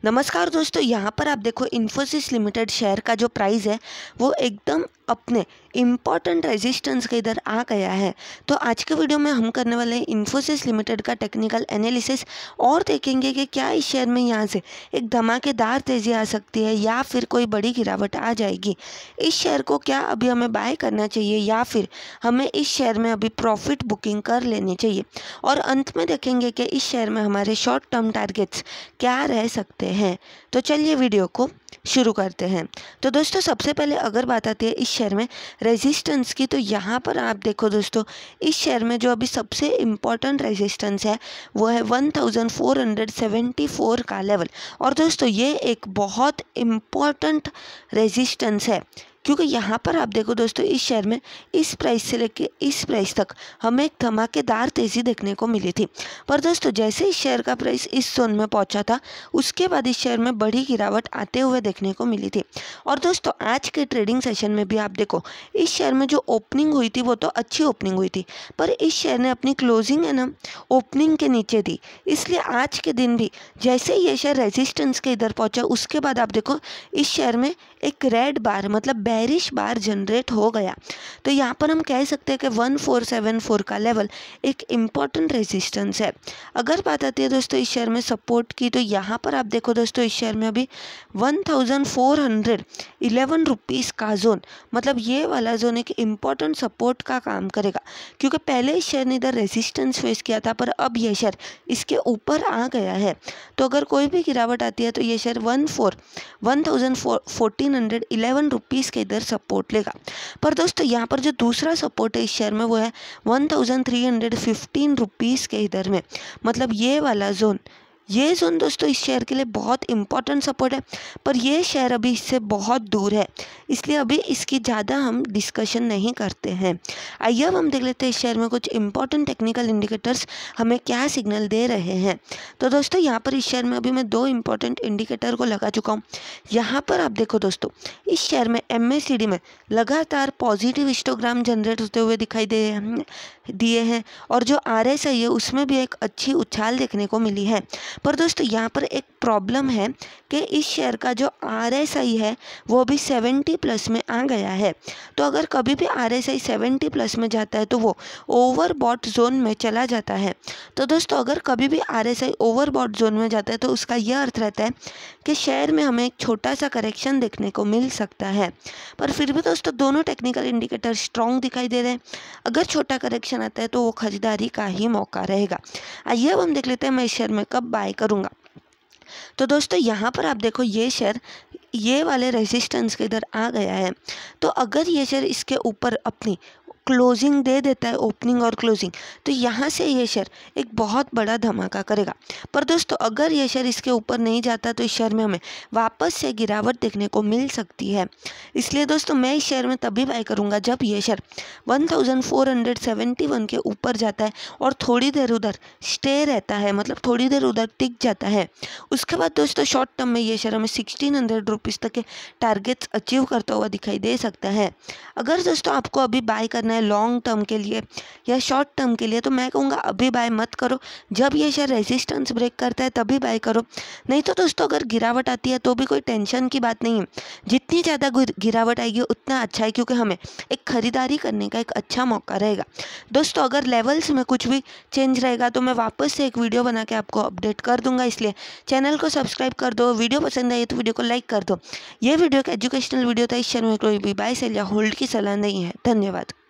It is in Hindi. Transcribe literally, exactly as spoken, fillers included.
नमस्कार दोस्तों, यहाँ पर आप देखो इन्फोसिस लिमिटेड शेयर का जो प्राइस है वो एकदम अपने इम्पॉर्टेंट रेजिस्टेंस के इधर आ गया है। तो आज के वीडियो में हम करने वाले हैं इन्फोसिस लिमिटेड का टेक्निकल एनालिसिस और देखेंगे कि क्या इस शेयर में यहाँ से एक धमाकेदार तेज़ी आ सकती है या फिर कोई बड़ी गिरावट आ जाएगी। इस शेयर को क्या अभी हमें बाय करना चाहिए या फिर हमें इस शेयर में अभी प्रॉफिट बुकिंग कर लेनी चाहिए, और अंत में देखेंगे कि इस शेयर में हमारे शॉर्ट टर्म टारगेट्स क्या रह सकते हैं। तो चलिए वीडियो को शुरू करते हैं। तो दोस्तों, सबसे पहले अगर बात आती है इस शेयर में रेजिस्टेंस की, तो यहाँ पर आप देखो दोस्तों, इस शेयर में जो अभी सबसे इम्पॉर्टेंट रेजिस्टेंस है वो है one thousand four hundred seventy four का लेवल। और दोस्तों ये एक बहुत इम्पॉर्टेंट रेजिस्टेंस है, क्योंकि यहाँ पर आप देखो दोस्तों, इस शेयर में इस प्राइस से लेके इस प्राइस तक हमें एक धमाकेदार तेज़ी देखने को मिली थी। पर दोस्तों जैसे इस शेयर का प्राइस इस जोन में पहुँचा था उसके बाद इस शेयर में बड़ी गिरावट आते हुए देखने को मिली थी। और दोस्तों आज के ट्रेडिंग सेशन में भी आप देखो, इस शेयर में जो ओपनिंग हुई थी वो तो अच्छी ओपनिंग हुई थी, पर इस शेयर ने अपनी क्लोजिंग है ना ओपनिंग के नीचे दी। इसलिए आज के दिन भी जैसे ही ये शेयर रेजिस्टेंस के इधर पहुँचा उसके बाद आप देखो इस शेयर में एक रेड बार मतलब बेरिश बार जनरेट हो गया। तो यहाँ पर हम कह सकते हैं कि वन फोर सेवन फोर का लेवल एक इम्पॉर्टेंट रेजिस्टेंस है। अगर बात आती है दोस्तों इस शेयर में सपोर्ट की, तो यहाँ पर आप देखो दोस्तों, इस शेयर में अभी one thousand four hundred eleven rupees का जोन, मतलब ये वाला जोन एक इम्पॉर्टेंट सपोर्ट का काम करेगा, क्योंकि पहले इस शेयर ने इधर रेजिस्टेंस फेस किया था पर अब ये शेयर इसके ऊपर आ गया है। तो अगर कोई भी गिरावट आती है तो ये share one four one thousand fourteen hundred eleven rupees के इधर सपोर्ट लेगा। पर दोस्तों यहाँ पर जो दूसरा सपोर्ट है इस शेयर में वो है one thousand three hundred fifteen rupees के इधर में, मतलब ये वाला जोन ये जोन दोस्तों इस शेयर के लिए बहुत इंपॉर्टेंट सपोर्ट है। पर ये शेयर अभी इससे बहुत दूर है, इसलिए अभी इसकी ज़्यादा हम डिस्कशन नहीं करते हैं। आइए अब हम देख लेते हैं इस शेयर में कुछ इंपॉर्टेंट टेक्निकल इंडिकेटर्स हमें क्या सिग्नल दे रहे हैं। तो दोस्तों यहाँ पर इस शेयर में अभी मैं दो इंपॉर्टेंट इंडिकेटर को लगा चुका हूँ। यहाँ पर आप देखो दोस्तों, इस शेयर में एम ए सी डी में लगातार पॉजिटिव हिस्टोग्राम जनरेट होते हुए दिखाई दे दिए हैं, और जो आर एस आई है उसमें भी एक अच्छी उछाल देखने को मिली है। पर दोस्तों यहाँ पर एक प्रॉब्लम है कि इस शेयर का जो आर एस आई है वो भी सेवेंटी प्लस में आ गया है। तो अगर कभी भी R S I seventy plus में जाता है तो वो ओवरबॉट जोन में चला जाता है। तो दोस्तों अगर कभी भी R S I overbought zone में जाता है तो उसका यह अर्थ रहता है कि शेयर में हमें एक छोटा सा करेक्शन देखने को मिल सकता है। पर फिर भी दोस्तों दोनों टेक्निकल इंडिकेटर स्ट्रॉन्ग दिखाई दे रहे हैं। अगर छोटा करेक्शन आता है तो वो खरीदारी का ही मौका रहेगा। आइए अब हम देख लेते हैं मैं इस शेयर में कब बाय करूंगा। तो दोस्तों यहाँ पर आप देखो, ये शेयर ये वाले रेजिस्टेंस के इधर आ गया है। तो अगर ये शेयर इसके ऊपर अपनी क्लोजिंग दे देता है, ओपनिंग और क्लोजिंग, तो यहाँ से ये शेयर एक बहुत बड़ा धमाका करेगा। पर दोस्तों अगर ये शेयर इसके ऊपर नहीं जाता तो इस शेयर में हमें वापस से गिरावट देखने को मिल सकती है। इसलिए दोस्तों मैं इस शेयर में तभी बाय करूँगा जब ये share one thousand four hundred seventy one के ऊपर जाता है और थोड़ी देर उधर स्टे रहता है, मतलब थोड़ी देर उधर टिक जाता है। उसके बाद दोस्तों शॉर्ट टर्म में ये शेयर हमें सिक्सटीन हंड्रेड रुपीज़ तक के टारगेट्स अचीव करता हुआ दिखाई दे सकता है। अगर दोस्तों आपको अभी बाय करना है लॉन्ग टर्म के लिए या शॉर्ट टर्म के लिए, तो मैं कहूँगा अभी बाय मत करो। जब ये शेयर रेजिस्टेंस ब्रेक करता है तभी बाय करो। नहीं तो दोस्तों अगर गिरावट आती है तो भी कोई टेंशन की बात नहीं है, जितनी ज़्यादा गिरावट आएगी उतना अच्छा है, क्योंकि हमें एक खरीदारी करने का एक अच्छा मौका रहेगा। दोस्तों अगर लेवल्स में कुछ भी चेंज रहेगा तो मैं वापस से एक वीडियो बना के आपको अपडेट कर दूंगा, इसलिए चैनल को सब्सक्राइब कर दो। वीडियो पसंद आई तो वीडियो को लाइक कर दो। ये वीडियो एक एजुकेशनल वीडियो था, इस शेयर में कोई भी बाय सेल या होल्ड की सलाह नहीं है। धन्यवाद।